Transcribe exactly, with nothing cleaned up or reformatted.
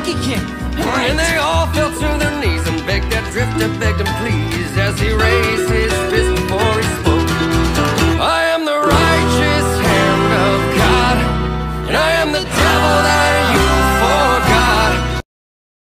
Monkey King. Right. And they all fell to their knees and begged that drifter, begged him please, as he raised his fist before he spoke.